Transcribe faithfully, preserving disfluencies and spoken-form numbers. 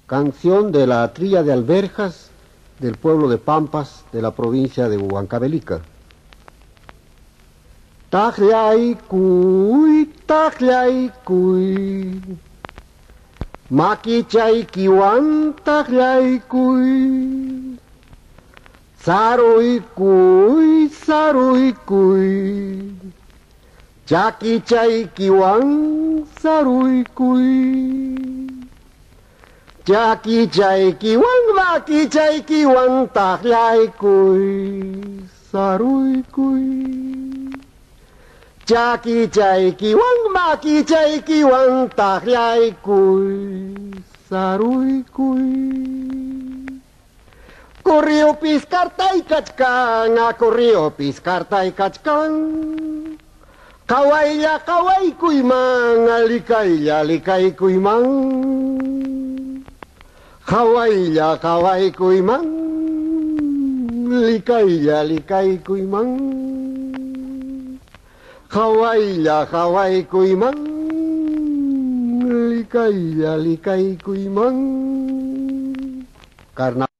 Canción de la trilla de alberjas del pueblo de Pampas de la provincia de Huancavelica. Tajlay cuy, tajlay cuy, makichay kiwan tajlay cuy, saruy cuy, saruy cuy, chakichay kiwan saruy cuy. Chakichay kiwan, makichay kiwan tajlay cuy, saruy cuy. Chakichay kiwan, makichay kiwan tajlay cuy, saruy cuy. Corrió piscartay kachkan, a corrió piscartay kachkan. Kawaylla kaway kuyman, alikaylla alikay kuyman. Kawaylla kaway kuyman, likaylla likay kuyman. Kawaylla kaway kuyman, likaylla likay kuyman. Karna